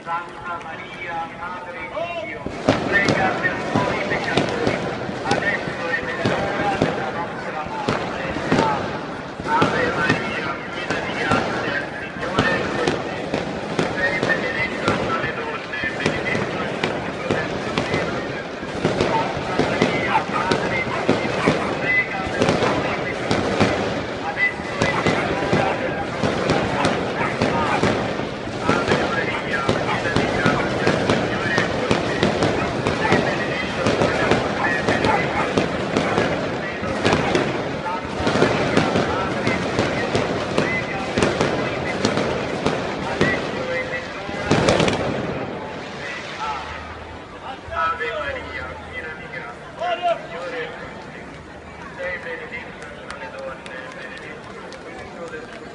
Santa Maria, Madre di Dio, prega per noi peccatori, adesso e nell'ora della nostra morte. Ave Maria, piena di grazia, il Signore è con te. Sei benedetta fra le donne, e benedetto il frutto del tuo seno. Santa Maria, Madre di Dio, prega per noi peccatori, adesso e nell'ora della nostra morte. Ave Maria, piena di grazia, il Signore è con te. Sei benedetta fra le donne, e benedetto il frutto del tuo seno, Gesù. Santa Maria, Madre di Dio, prega per noi peccatori, adesso e nell'ora della nostra morte. Amen. Ave Maria, piena di grazia, il Signore è con te. Sei benedetta fra le donne, e benedetto il frutto del tuo